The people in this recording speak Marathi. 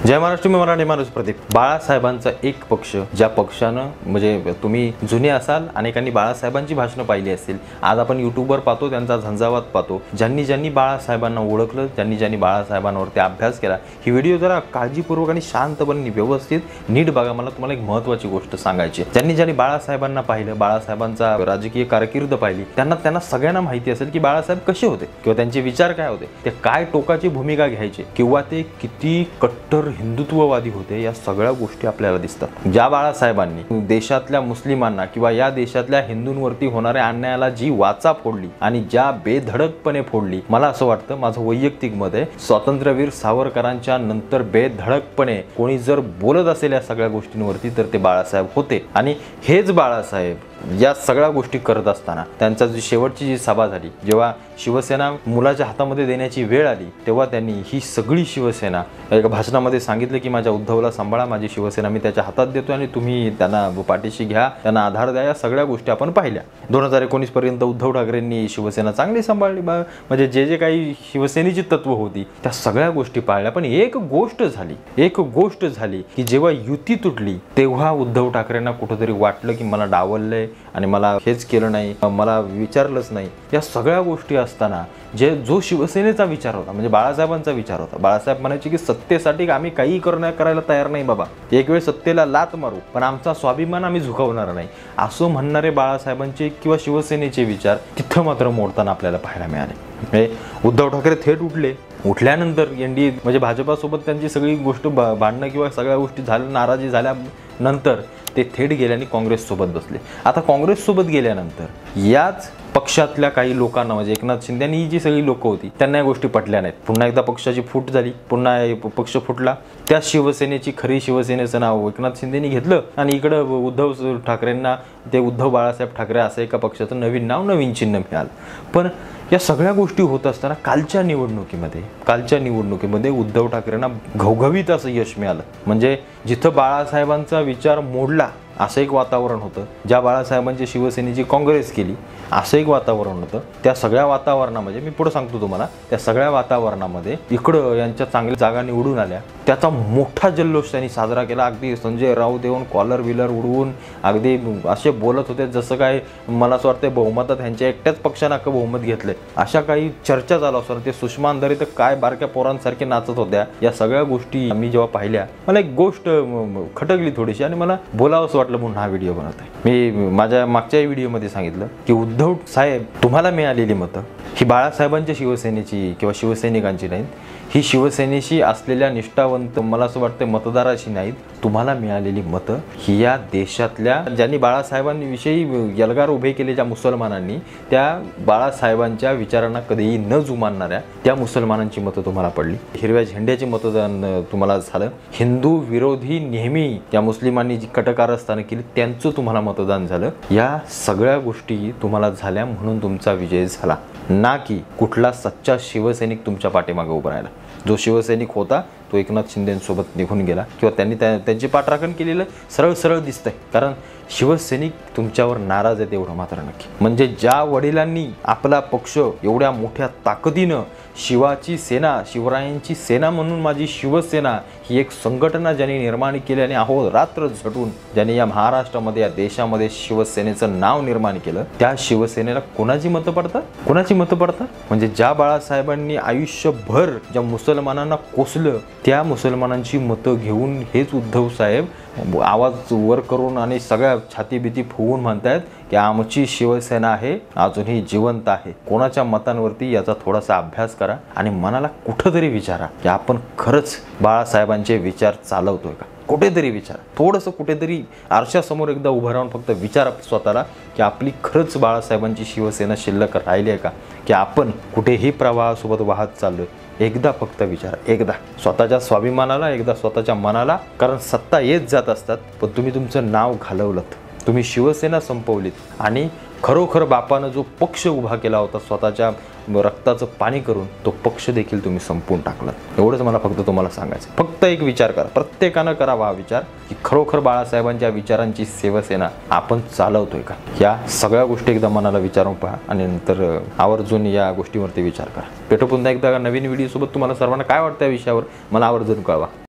जय महाराष्ट्र, मी मराठी माणूस प्रदीप। बाळासाहेबांचा एक पक्ष, ज्या पक्षानं म्हणजे तुम्ही जुने असाल, अनेकांनी बाळासाहेबांची भाषणं पाहिली असतील। आज आपण यूट्यूबवर पाहतो, त्यांचा झंझावात पाहतो। ज्यांनी बाळासाहेबांना ओळखलं, ज्यांनी बाळासाहेबांवरती अभ्यास केला, ही व्हिडिओ जरा काळजीपूर्वक आणि शांतपणे व्यवस्थित नीट बघा। मला तुम्हाला एक महत्त्वाची गोष्ट सांगायची आहे। ज्यांनी बाळासाहेबांना पाहिलं, बाळासाहेबांचा राजकीय कारकीर्द पाहिली, त्यांना सगळ्यांना माहिती असेल की बाळासाहेब कसे होते किंवा त्यांचे विचार काय होते, ते काय टोकाची भूमिका घ्यायचे किंवा ते किती कट्टर हिंदुत्ववादी होते। या सगळ्या गोष्टी आपल्याला दिसतात। ज्या बाळासाहेबांनी देशातल्या मुस्लिमांना किंवा या देशातल्या हिंदूंवरती होणाऱ्या अन्यायाला जी वाचा फोडली आणि ज्या बेधडकपणे फोडली, मला असं वाटतं, माझं वैयक्तिक मत आहे, स्वातंत्र्यवीर सावरकरांच्या नंतर बेधडकपणे कोणी जर बोलत असेल या सगळ्या गोष्टींवरती तर ते बाळासाहेब होते। आणि हेच बाळासाहेब या सगळ्या गोष्टी करत असताना त्यांचा जी शेवटची जी सभा झाली, जेव्हा शिवसेना मुलाच्या हातामध्ये देण्याची वेळ आली, तेव्हा त्यांनी ही सगळी शिवसेना एका भाषणामध्ये सांगितलं की माझ्या उद्धवला सांभाळा, माझी शिवसेना मी त्याच्या हातात देतो आणि तुम्ही त्यांना पाठीशी घ्या, त्यांना आधार द्या। या सगळ्या गोष्टी आपण पाहिल्या। 2019 पर्यंत उद्धव ठाकरेंनी शिवसेना चांगली सांभाळली, म्हणजे जे काही शिवसेनेची तत्व होती त्या सगळ्या गोष्टी पाळल्या। पण एक गोष्ट झाली की जेव्हा युती तुटली, तेव्हा उद्धव ठाकरेंना कुठेतरी वाटलं की मला डावललंय आणि मला हेच केलं नाही, मला विचारलंच नाही। या सगळ्या गोष्टी असताना जो शिवसेनेचा विचार होता, म्हणजे बाळासाहेबांचा विचार होता, बाळासाहेब म्हणायचे की सत्तेसाठी आम्ही काही करायला तयार नाही बाबा, एक वेळ सत्तेला लात मारू पण आमचा स्वाभिमान आम्ही झुकवणार नाही, असं म्हणणारे बाळासाहेबांचे किंवा शिवसेनेचे विचार तिथं मात्र मोडताना आपल्याला पाहायला मिळाले। उद्धव ठाकरे थेट उठल्यानंतर एनडीए म्हणजे भाजपासोबत त्यांची सगळी गोष्ट भांडणं किंवा सगळ्या गोष्टी झाल्या, नाराजी झाल्यानंतर ते थेट गेले आणि काँग्रेससोबत बसले। आता काँग्रेससोबत गेल्यानंतर याच पक्षातल्या काही लोकांना, म्हणजे एकनाथ शिंदे आणि ही जी सगळी लोक होती, त्यांना या गोष्टी पटल्या नाहीत। पुन्हा एकदा पक्षाची फूट झाली, पुन्हा पक्ष फुटला। त्या शिवसेनेची खरी शिवसेनेचं नाव एकनाथ शिंदेनी घेतलं आणि इकडं उद्धव ठाकरेंना ते उद्धव बाळासाहेब ठाकरे असं एका पक्षाचं नवीन नाव, नवीन चिन्ह मिळालं। पण या सगळ्या गोष्टी होत असताना कालच्या निवडणुकीमध्ये उद्धव ठाकरेंना घवघवीत असं यश मिळालं। म्हणजे जिथं बाळासाहेबांचा विचार मोडला असं एक वातावरण होतं, ज्या बाळासाहेबांची शिवसेनेची काँग्रेस केली असं एक वातावरण होतं। त्या सगळ्या वातावरणामध्ये मी पुढे सांगतो तुम्हाला, त्या सगळ्या वातावरणामध्ये इकडं यांच्या चांगल्या जागा निवडून आल्या, त्याचा मोठा जल्लोष त्यांनी साजरा केला। अगदी संजय राऊत देऊन कॉलर विलर उडवून अगदी असे बोलत होते जसं काय मला असं वाटतं बहुमतात ह्यांच्या एकट्याच पक्षानं अख्खं बहुमत घेतलंय, अशा काही चर्चा चालू असताना ते सुषमा अंधारे तर काय बारक्या पोरांसारखे नाचत होत्या। या सगळ्या गोष्टी मी जेव्हा पाहिल्या, मला एक गोष्ट खटकली थोडीशी आणि मला बोलावंसं वाटलं म्हणून हा व्हिडिओ बनवत आहे। मी माझ्या मागच्या व्हिडिओमध्ये सांगितलं की उद्धव साहेब, तुम्हाला मिळालेली मतं ही बाळासाहेबांच्या शिवसेनेची किंवा शिवसैनिकांची नाहीत, ही शिवसेनेशी असलेल्या निष्ठावंत मला असं वाटतं मतदाराशी नाहीत। तुम्हाला मिळालेली मतं ही या देशातल्या ज्यांनी बाळासाहेबांविषयी यलगार उभे केले, ज्या मुसलमानांनी, त्या बाळासाहेबांच्या विचारांना कधीही न जुमानणाऱ्या त्या मुसलमानांची मतं तुम्हाला पडली। हिरव्या झेंड्याचे मतदान तुम्हाला झालं। हिंदू विरोधी नेहमी त्या मुस्लिमांनी जी कटकारस्थानं केली त्यांचं तुम्हाला मतदान झालं। या सगळ्या गोष्टी तुम्हाला झाल्या म्हणून तुमचा विजय झाला, ना की कुठला सच्चा शिवसैनिक तुमच्या पाठीमागे उभा राहिला। जो शिवसैनिक होता तो एकनाथ शिंदेंसोबत निघून गेला किंवा त्यांनी त्यांची पाठराखण केलेलं सरळ दिसतंय, कारण शिवसैनिक तुमच्यावर नाराज आहेत एवढं मात्र नक्की। म्हणजे ज्या वडिलांनी आपला पक्ष एवढ्या मोठ्या ताकदीनं शिवाची सेना, शिवरायांची सेना म्हणून माझी शिवसेना ही एक संघटना ज्यांनी निर्माण केली आणि अहोरात्र झटून ज्यांनी या महाराष्ट्रामध्ये, या देशामध्ये शिवसेनेचं नाव निर्माण केलं, त्या शिवसेनेला कोणाची मतं पडतात? म्हणजे ज्या बाळासाहेबांनी आयुष्यभर ज्या मुसलमानांना कोसलं, त्या मुसलमानांची मतं घेऊन हेच उद्धव साहेब आवाज वर करून आणि सगळ्या छातीबीती फुगून म्हणतायत की आमची शिवसेना आहे, अजूनही जिवंत आहे। कोणाच्या मतांवरती याचा थोडासा अभ्यास करा आणि मनाला कुठंतरी विचारा की आपण खरंच बाळासाहेबांचे विचार चालवतोय का? कुठेतरी विचार, थोडंसं कुठेतरी आरशासमोर एकदा उभं राहून फक्त विचारा स्वतःला की आपली खरंच बाळासाहेबांची शिवसेना शिल्लक राहिली आहे का, की आपण कुठेही प्रवाहासोबत वाहत चाललोय? एकदा फक्त विचारा, एकदा स्वतःच्या स्वाभिमानाला, एकदा स्वतःच्या मनाला, कारण सत्ता येत जात असतात, पण तुम्ही तुमचं नाव घालवलंत, तुम्ही शिवसेना संपवलीत आणि खरोखर बापानं जो पक्ष उभा केला होता स्वतःच्या रक्ताचं पाणी करून, तो पक्ष देखील तुम्ही संपवून टाकला। एवढंच मला फक्त तुम्हाला सांगायचं। फक्त एक विचार करा, प्रत्येकानं करावा हा विचार की खरोखर बाळासाहेबांच्या विचारांची शिवसेना आपण चालवतोय का? या सगळ्या गोष्टी एकदा मनाला विचारून पहा आणि नंतर आवर्जून या गोष्टीवरती विचार करा। भेटू पुन्हा एकदा नवीन व्हिडिओ सोबत। तुम्हाला सर्वांना काय वाटतं या विषयावर मला आवर्जून कळवा।